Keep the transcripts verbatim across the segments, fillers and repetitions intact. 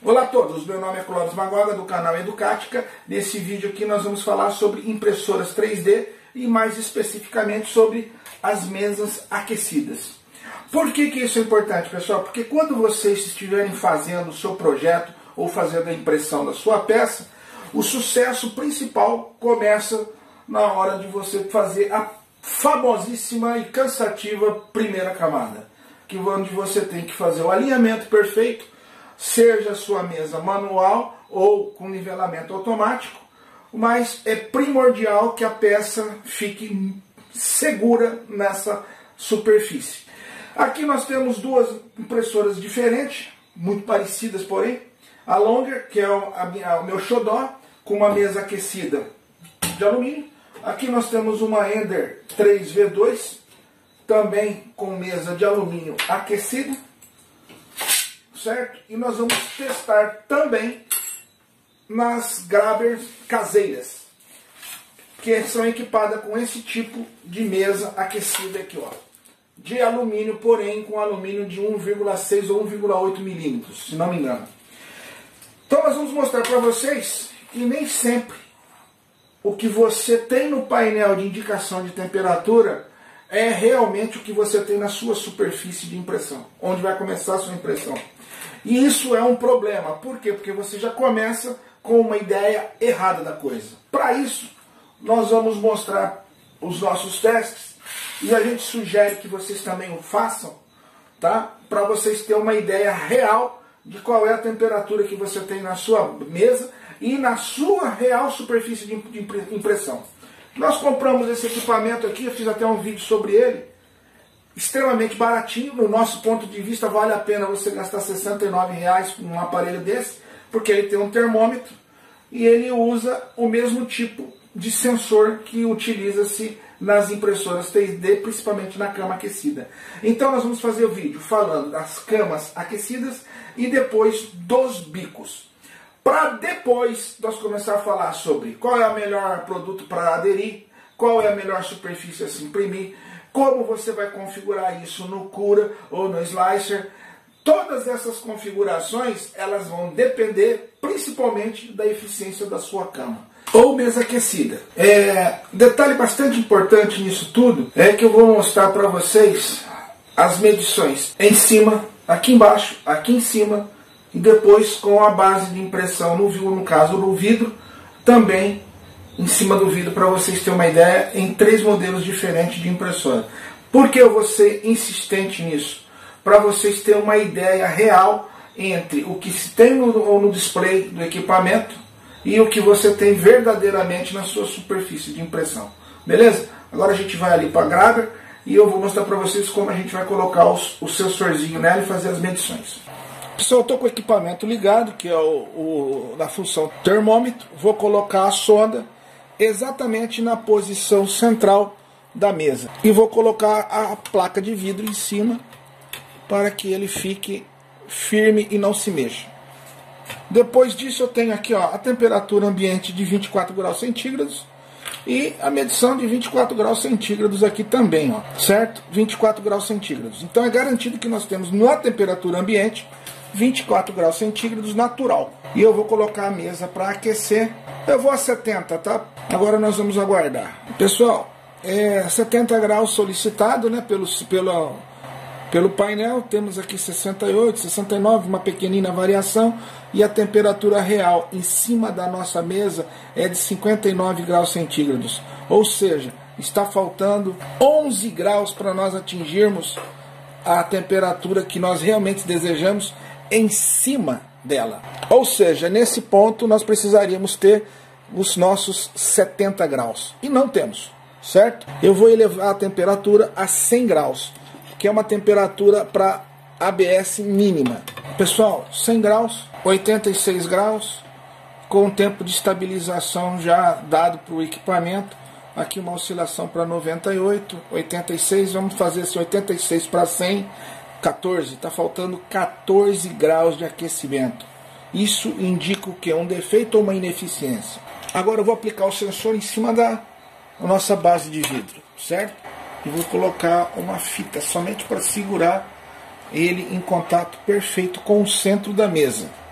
Olá a todos, meu nome é Clóvis Magoga do canal Educática. Nesse vídeo aqui nós vamos falar sobre impressoras três D e mais especificamente sobre as mesas aquecidas. Por que que isso é importante, pessoal? Porque quando vocês estiverem fazendo o seu projeto ou fazendo a impressão da sua peça, o sucesso principal começa na hora de você fazer a famosíssima e cansativa primeira camada, que onde você tem que fazer o alinhamento perfeito, seja a sua mesa manual ou com nivelamento automático, mas é primordial que a peça fique segura nessa superfície. Aqui nós temos duas impressoras diferentes, muito parecidas porém. A Longer, que é o, a minha, o meu xodó, com uma mesa aquecida de alumínio. Aqui nós temos uma Ender três V dois, também com mesa de alumínio aquecida. Certo? E nós vamos testar também nas Grabber caseiras, que são equipadas com esse tipo de mesa aquecida aqui, ó, de alumínio, porém com alumínio de um vírgula seis ou um vírgula oito milímetros, se não me engano. Então nós vamos mostrar para vocês que nem sempre o que você tem no painel de indicação de temperatura é realmente o que você tem na sua superfície de impressão, onde vai começar a sua impressão. E isso é um problema. Por quê? Porque você já começa com uma ideia errada da coisa. Para isso, nós vamos mostrar os nossos testes e a gente sugere que vocês também o façam, tá? Para vocês terem uma ideia real de qual é a temperatura que você tem na sua mesa e na sua real superfície de impressão. Nós compramos esse equipamento aqui, eu fiz até um vídeo sobre ele, extremamente baratinho. No nosso ponto de vista, vale a pena você gastar sessenta e nove reais com um aparelho desse, porque ele tem um termômetro e ele usa o mesmo tipo de sensor que utiliza-se nas impressoras três D, principalmente na cama aquecida. Então nós vamos fazer o vídeo falando das camas aquecidas e depois dos bicos. Para depois nós começar a falar sobre qual é o melhor produto para aderir, qual é a melhor superfície a se imprimir, como você vai configurar isso no Cura ou no Slicer. Todas essas configurações, elas vão depender principalmente da eficiência da sua cama ou mesa aquecida. É, detalhe bastante importante nisso tudo é que eu vou mostrar para vocês as medições em cima, aqui embaixo, aqui em cima, e depois com a base de impressão, no, no caso no vidro, também em cima do vidro, para vocês terem uma ideia, em três modelos diferentes de impressora. Por que eu vou ser insistente nisso? Para vocês terem uma ideia real entre o que se tem no, no display do equipamento e o que você tem verdadeiramente na sua superfície de impressão. Beleza? Agora a gente vai ali para a Grabber e eu vou mostrar para vocês como a gente vai colocar os, o sensorzinho nela e fazer as medições. Pessoal, eu estou com o equipamento ligado, que é o, o, na função termômetro. Vou colocar a sonda exatamente na posição central da mesa. E vou colocar a placa de vidro em cima para que ele fique firme e não se mexa. Depois disso eu tenho aqui, ó, a temperatura ambiente de vinte e quatro graus centígrados e a medição de vinte e quatro graus centígrados aqui também, ó, certo? vinte e quatro graus centígrados. Então é garantido que nós temos na temperatura ambiente vinte e quatro graus centígrados natural. E eu vou colocar a mesa para aquecer. Eu vou a setenta, tá? Agora nós vamos aguardar. Pessoal, é setenta graus solicitado, né, pelo, pelo, pelo painel. Temos aqui sessenta e oito, sessenta e nove, uma pequenina variação. E a temperatura real em cima da nossa mesa é de cinquenta e nove graus centígrados. Ou seja, está faltando onze graus para nós atingirmos a temperatura que nós realmente desejamos em cima dela. Ou seja, nesse ponto nós precisaríamos ter os nossos setenta graus. E não temos, certo? Eu vou elevar a temperatura a cem graus, que é uma temperatura para A B S mínima. Pessoal, cem graus, oitenta e seis graus, com o tempo de estabilização já dado para o equipamento. Aqui uma oscilação para noventa e oito, oitenta e seis, vamos fazer esse oitenta e seis para cem, quatorze, está faltando quatorze graus de aquecimento. Isso indica o que? Um defeito ou uma ineficiência. Agora eu vou aplicar o sensor em cima da nossa base de vidro, certo? E vou colocar uma fita somente para segurar ele em contato perfeito com o centro da mesa.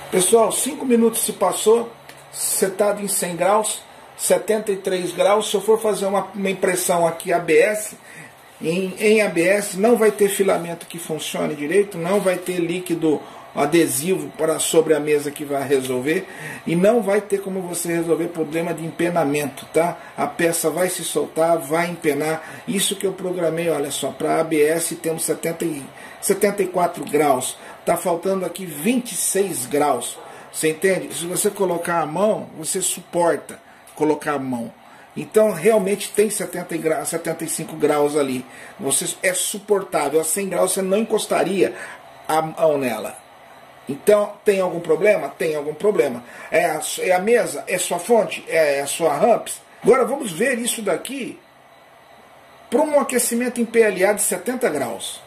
Pessoal, cinco minutos se passou, setado em cem graus, setenta e três graus. Se eu for fazer uma, uma impressão aqui A B S, em, em A B S não vai ter filamento que funcione direito, não vai ter líquido adesivo para sobre a mesa que vai resolver, e não vai ter como você resolver problema de empenamento, tá? A peça vai se soltar, vai empenar. Isso que eu programei, olha só, para A B S temos setenta, setenta e quatro graus, tá faltando aqui vinte e seis graus, você entende? Se você colocar a mão, você suporta colocar a mão. Então realmente tem setenta graus, setenta e cinco graus ali, você, é suportável. A cem graus você não encostaria a mão nela. Então, tem algum problema? Tem algum problema. É a, é a mesa? É sua fonte? É a sua ramps? Agora vamos ver isso daqui para um aquecimento em P L A de setenta graus.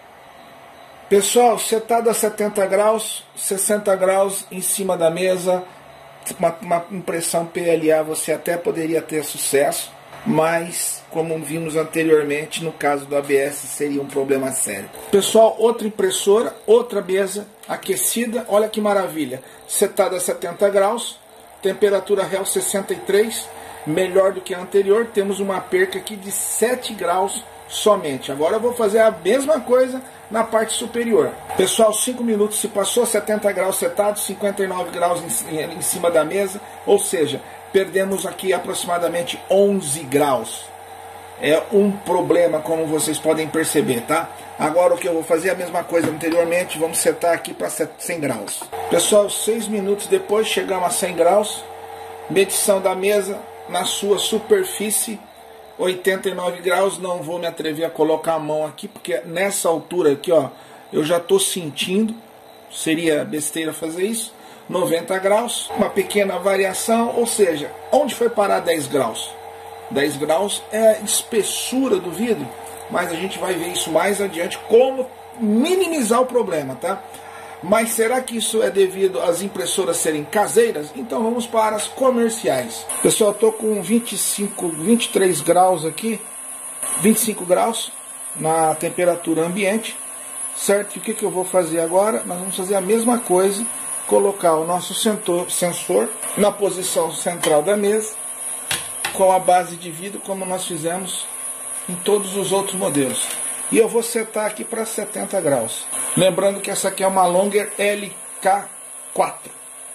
Pessoal, setado a setenta graus, sessenta graus em cima da mesa, uma, uma impressão P L A você até poderia ter sucesso, mas como vimos anteriormente, no caso do A B S seria um problema sério. Pessoal, outra impressora, outra mesa aquecida, olha que maravilha, setada a setenta graus, temperatura real sessenta e três, melhor do que a anterior. Temos uma perca aqui de sete graus somente. Agora eu vou fazer a mesma coisa na parte superior. Pessoal, cinco minutos se passou, setenta graus setado, cinquenta e nove graus em, em, em cima da mesa, ou seja, perdemos aqui aproximadamente onze graus. É um problema, como vocês podem perceber, tá? Agora o que eu vou fazer é a mesma coisa anteriormente, vamos setar aqui para cem graus. Pessoal, seis minutos depois chegamos a cem graus, medição da mesa na sua superfície, oitenta e nove graus, não vou me atrever a colocar a mão aqui, porque nessa altura aqui, ó, eu já estou sentindo, seria besteira fazer isso, noventa graus, uma pequena variação, ou seja, onde foi parar dez graus? dez graus é a espessura do vidro, mas a gente vai ver isso mais adiante, como minimizar o problema, tá? Mas será que isso é devido às impressoras serem caseiras? Então vamos para as comerciais. Pessoal, estou com vinte e cinco, vinte e três graus aqui, vinte e cinco graus na temperatura ambiente, certo? E o que, que eu vou fazer agora? Nós vamos fazer a mesma coisa, colocar o nosso sensor na posição central da mesa, com a base de vidro, como nós fizemos em todos os outros modelos. E eu vou setar aqui para setenta graus. Lembrando que essa aqui é uma Longer L K quatro.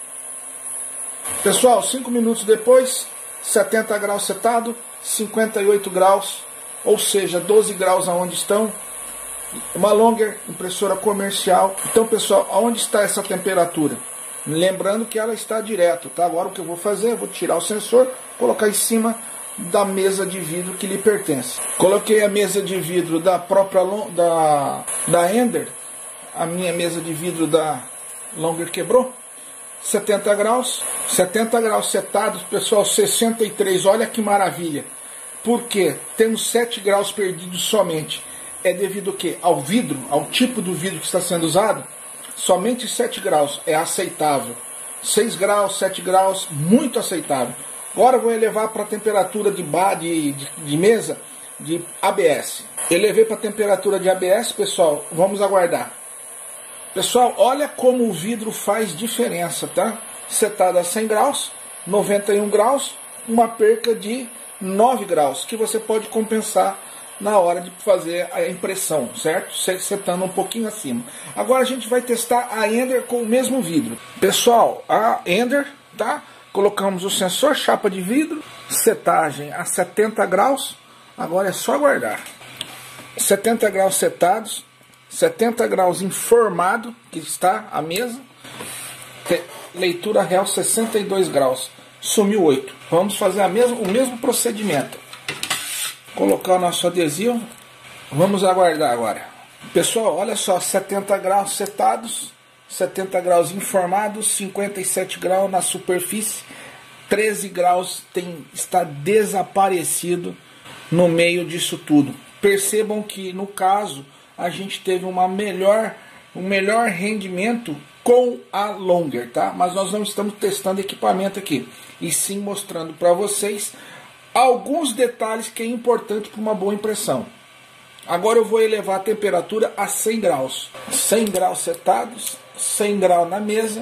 Pessoal, cinco minutos depois, setenta graus setado, cinquenta e oito graus, ou seja, doze graus aonde estão. Uma Longer, impressora comercial. Então, pessoal, aonde está essa temperatura? Lembrando que ela está direto, tá? Agora o que eu vou fazer, eu vou tirar o sensor, colocar em cima da mesa de vidro que lhe pertence. Coloquei a mesa de vidro da própria da, da Ender, a minha mesa de vidro da Longer quebrou, setenta graus, setenta graus setados, pessoal, sessenta e três, olha que maravilha. Por quê? Temos sete graus perdidos somente. É devido ao quê? Ao vidro, ao tipo do vidro que está sendo usado. Somente sete graus é aceitável. seis graus, sete graus, muito aceitável. Agora eu vou elevar para a temperatura de, de, de, de mesa de A B S. Elevei para a temperatura de A B S, pessoal, vamos aguardar. Pessoal, olha como o vidro faz diferença, tá? Setado a cem graus, noventa e um graus, uma perca de nove graus, que você pode compensar na hora de fazer a impressão, certo? Setando um pouquinho acima. Agora a gente vai testar a Ender com o mesmo vidro. Pessoal, a Ender, tá? Colocamos o sensor, chapa de vidro, setagem a setenta graus. Agora é só aguardar. setenta graus setados, setenta graus informado, que está a mesa. Leitura real sessenta e dois graus. Sumiu oito. Vamos fazer a mesma, o mesmo procedimento. Colocar o nosso adesivo. Vamos aguardar agora. Pessoal, olha só, setenta graus setados, setenta graus informados, cinquenta e sete graus na superfície, treze graus tem, está desaparecido no meio disso tudo. Percebam que no caso a gente teve uma melhor, um melhor rendimento com a Longer, tá? Mas nós não estamos testando equipamento aqui, e sim mostrando para vocês alguns detalhes que é importante para uma boa impressão. Agora eu vou elevar a temperatura a cem graus. cem graus setados, cem graus na mesa.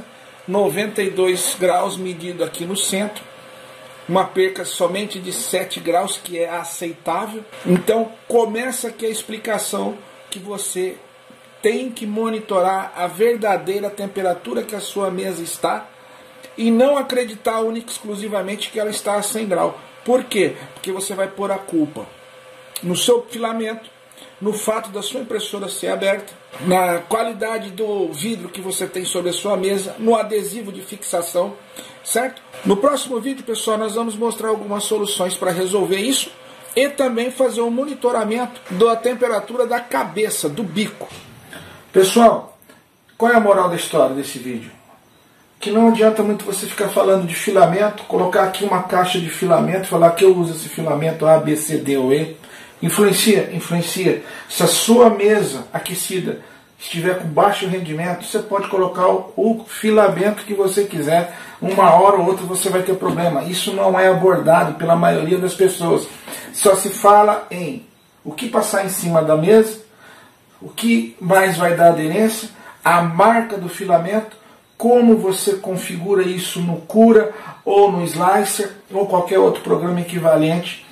noventa e dois graus medido aqui no centro, uma perca somente de sete graus, que é aceitável. Então começa aqui a explicação que você tem que monitorar a verdadeira temperatura que a sua mesa está e não acreditar única e exclusivamente que ela está a cem graus. Por quê? Porque você vai pôr a culpa no seu filamento, no fato da sua impressora ser aberta, na qualidade do vidro que você tem sobre a sua mesa, no adesivo de fixação, certo? No próximo vídeo, pessoal, nós vamos mostrar algumas soluções para resolver isso e também fazer um monitoramento da temperatura da cabeça, do bico. Pessoal, qual é a moral da história desse vídeo? Que não adianta muito você ficar falando de filamento, colocar aqui uma caixa de filamento, falar que eu uso esse filamento A, B, C, D ou E. Influencia, influencia. Se a sua mesa aquecida estiver com baixo rendimento, você pode colocar o, o filamento que você quiser, uma hora ou outra você vai ter problema. Isso não é abordado pela maioria das pessoas. Só se fala em o que passar em cima da mesa, o que mais vai dar aderência, a marca do filamento, como você configura isso no Cura ou no Slicer ou qualquer outro programa equivalente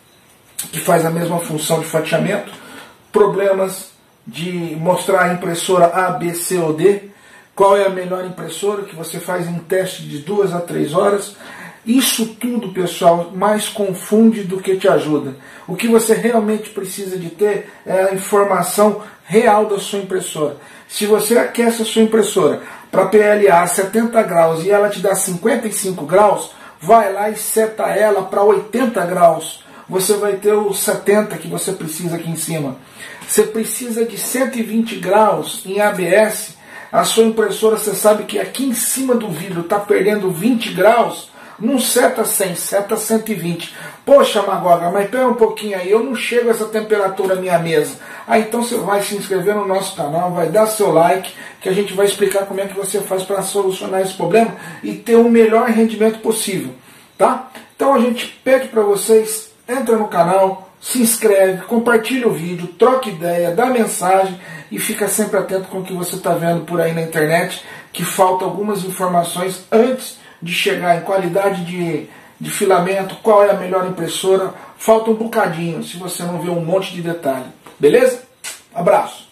que faz a mesma função de fatiamento, problemas de mostrar a impressora A, B, C ou D, qual é a melhor impressora, que você faz em teste de duas a três horas. Isso tudo, pessoal, mais confunde do que te ajuda. O que você realmente precisa de ter é a informação real da sua impressora. Se você aquece a sua impressora para P L A a setenta graus e ela te dá cinquenta e cinco graus, vai lá e seta ela para oitenta graus. Você vai ter os setenta que você precisa aqui em cima. Você precisa de cento e vinte graus em A B S. A sua impressora, você sabe que aqui em cima do vidro está perdendo vinte graus. Não seta cem, seta cento e vinte. Poxa, Magoga, mas pera um pouquinho aí, eu não chego a essa temperatura na minha mesa. Ah, então você vai se inscrever no nosso canal, vai dar seu like, que a gente vai explicar como é que você faz para solucionar esse problema e ter o melhor rendimento possível, tá? Então a gente pede para vocês, entra no canal, se inscreve, compartilha o vídeo, troca ideia, dá mensagem e fica sempre atento com o que você está vendo por aí na internet, que falta algumas informações antes de chegar em qualidade de, de filamento, qual é a melhor impressora, falta um bocadinho se você não vê um monte de detalhe. Beleza? Abraço!